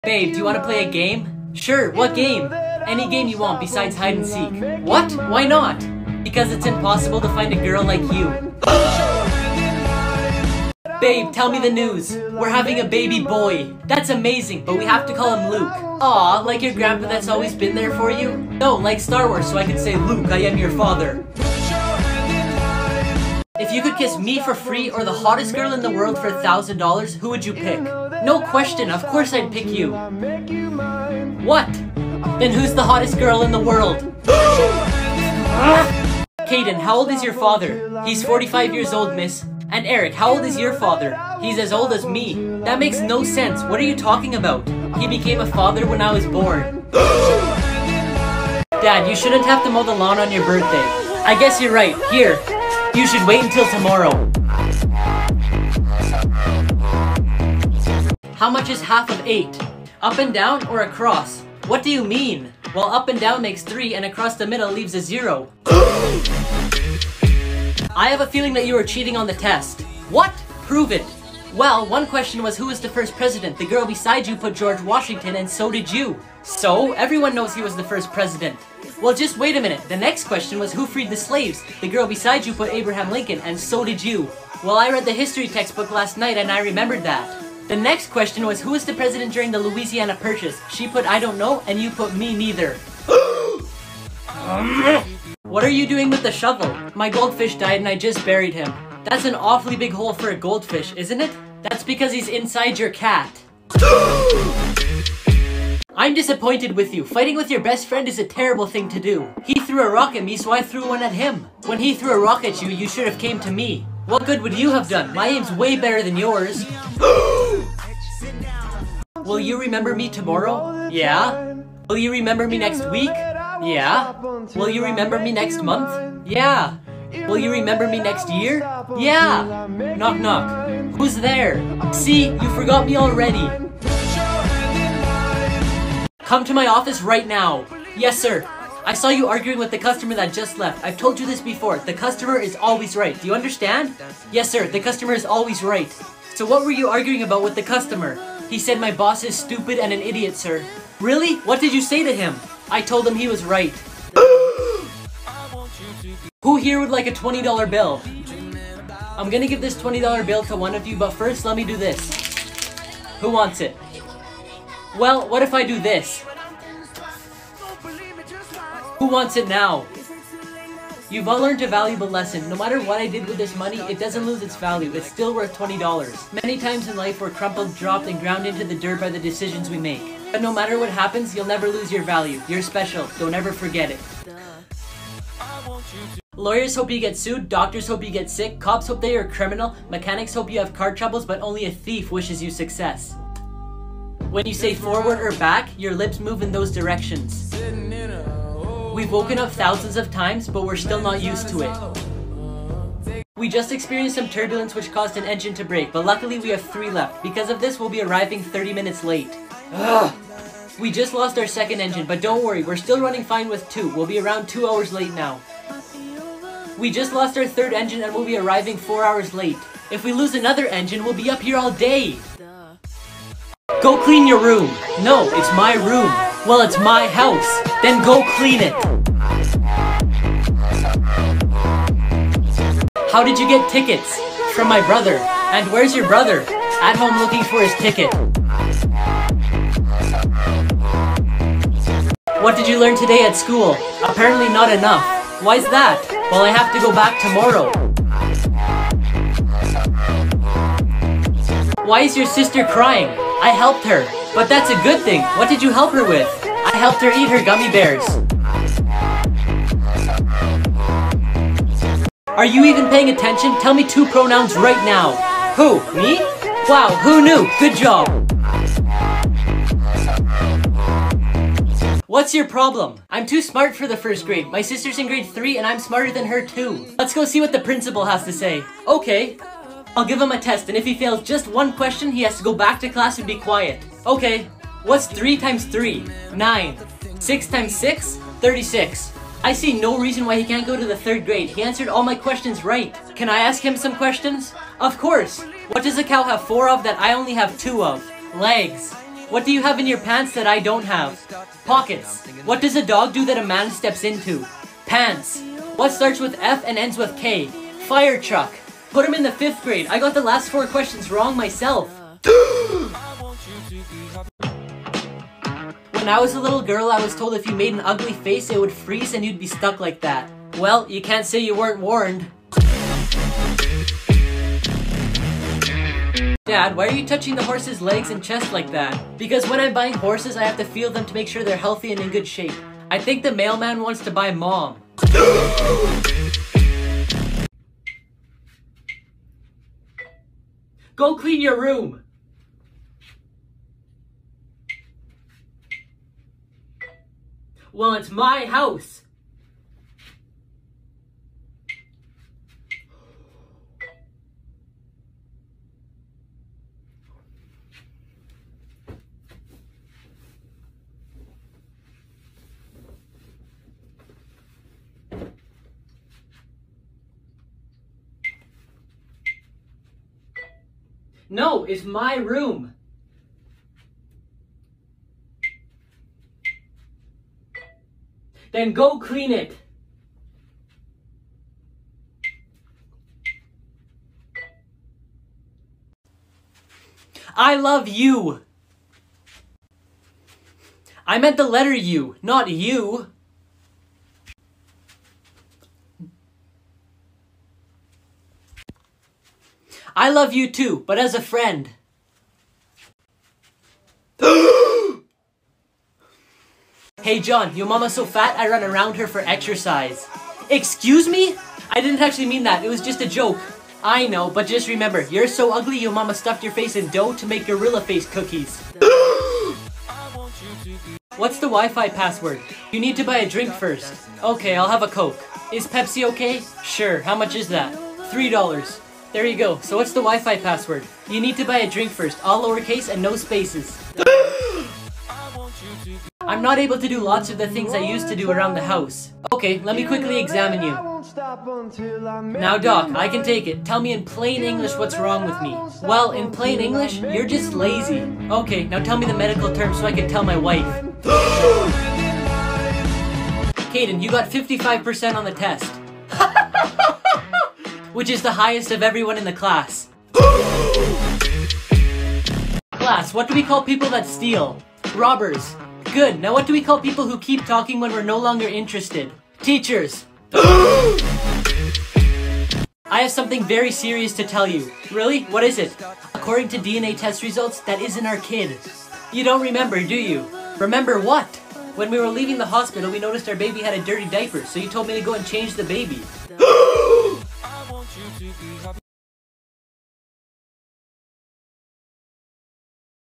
Babe, do you want to play a game? Sure, what game? Any game you want besides hide and seek. What? Why not? Because it's impossible to find a girl like you. Babe, tell me the news. We're having a baby boy. That's amazing, but we have to call him Luke. Aw, like your grandpa that's always been there for you? No, like Star Wars, so I can say, Luke, I am your father. If you could kiss me for free or the hottest girl in the world for $1,000, who would you pick? No question, of course I'd pick you. What? Then who's the hottest girl in the world? Caden, how old is your father? He's 45 years old, miss. And Eric, how old is your father? He's as old as me. That makes no sense. What are you talking about? He became a father when I was born. Dad, you shouldn't have to mow the lawn on your birthday. I guess you're right. Here. You should wait until tomorrow. How much is half of 8? Up and down or across? What do you mean? Well, up and down makes 3 and across the middle leaves a 0. I have a feeling that you were cheating on the test. What? Prove it. Well, one question was who was the first president. The girl beside you put George Washington and so did you. So, everyone knows he was the first president. Well, just wait a minute. The next question was who freed the slaves. The girl beside you put Abraham Lincoln and so did you. Well, I read the history textbook last night and I remembered that. The next question was who was the president during the Louisiana Purchase. She put I don't know and you put me neither. What are you doing with the shovel? My goldfish died and I just buried him. That's an awfully big hole for a goldfish, isn't it? That's because he's inside your cat. I'm disappointed with you. Fighting with your best friend is a terrible thing to do. He threw a rock at me, so I threw one at him. When he threw a rock at you, you should have came to me. What good would you have done? My aim's way better than yours. Will you remember me tomorrow? Yeah. Will you remember me next week? Yeah. Will you remember me next month? Yeah. Will you remember me next year? Yeah. Knock knock. Who's there? See, you forgot me already. Come to my office right now. Yes, sir. I saw you arguing with the customer that just left. I've told you this before. The customer is always right. Do you understand? Yes, sir. The customer is always right. So what were you arguing about with the customer? He said my boss is stupid and an idiot, sir. Really? What did you say to him? I told him he was right. Who here would like a $20 bill? I'm gonna give this $20 bill to one of you, but first let me do this. Who wants it? Well, what if I do this? Who wants it now? You've all learned a valuable lesson. No matter what I did with this money, it doesn't lose its value. It's still worth $20. Many times in life we're crumpled, dropped, and ground into the dirt by the decisions we make. But no matter what happens, you'll never lose your value. You're special. Don't ever forget it. Lawyers hope you get sued, doctors hope you get sick, cops hope that you're a criminal, mechanics hope you have car troubles, but only a thief wishes you success. When you say forward or back, your lips move in those directions. We've woken up thousands of times, but we're still not used to it. We just experienced some turbulence which caused an engine to break, but luckily we have 3 left. Because of this, we'll be arriving 30 minutes late. Ugh. We just lost our second engine, but don't worry, we're still running fine with 2. We'll be around 2 hours late now. We just lost our third engine and we'll be arriving 4 hours late. If we lose another engine, we'll be up here all day. Go clean your room. No, it's my room. Well, it's my house. Then go clean it. How did you get tickets? From my brother. And where's your brother? At home looking for his ticket. What did you learn today at school? Apparently not enough. Why's that? Well, I have to go back tomorrow. Why is your sister crying? I helped her. But that's a good thing. What did you help her with? I helped her eat her gummy bears. Are you even paying attention? Tell me 2 pronouns right now. Who? Me? Wow, who knew? Good job. What's your problem? I'm too smart for the first grade. My sister's in grade 3 and I'm smarter than her too. Let's go see what the principal has to say. Okay. I'll give him a test and if he fails just 1 question, he has to go back to class and be quiet. Okay. What's 3 times 3? 9. 6 times 6? 36. I see no reason why he can't go to the 3rd grade. He answered all my questions right. Can I ask him some questions? Of course. What does a cow have 4 of that I only have 2 of? Legs. What do you have in your pants that I don't have? Pockets. What does a dog do that a man steps into? Pants. What starts with F and ends with K? Fire truck. Put him in the 5th grade. I got the last 4 questions wrong myself. When I was a little girl, I was told if you made an ugly face, it would freeze and you'd be stuck like that. Well, you can't say you weren't warned. Dad, why are you touching the horse's legs and chest like that? Because when I'm buying horses, I have to feel them to make sure they're healthy and in good shape. I think the mailman wants to buy Mom. Go clean your room. Well, it's my house. No, it's my room. Then go clean it. I love you. I meant the letter U, not you. I love you too, but as a friend. Hey John, your mama's so fat I run around her for exercise. Excuse me? I didn't actually mean that, it was just a joke. I know, but just remember, you're so ugly your mama stuffed your face in dough to make gorilla face cookies. What's the Wi-Fi password? You need to buy a drink first. Okay, I'll have a Coke. Is Pepsi okay? Sure, how much is that? $3. There you go, so what's the Wi-Fi password? You need to buy a drink first, all lowercase and no spaces. I'm not able to do lots of the things I used to do around the house. Okay, let me quickly examine you. Now Doc, I can take it. Tell me in plain English what's wrong with me. Well, in plain English, you're just lazy. Okay, now tell me the medical term so I can tell my wife. Caden, you got 55% on the test. Which is the highest of everyone in the class. Class, what do we call people that steal? Robbers. Good, now what do we call people who keep talking when we're no longer interested? Teachers. I have something very serious to tell you. Really? What is it? According to DNA test results, that isn't our kid. You don't remember, do you? Remember what? When we were leaving the hospital, we noticed our baby had a dirty diaper, so you told me to go and change the baby.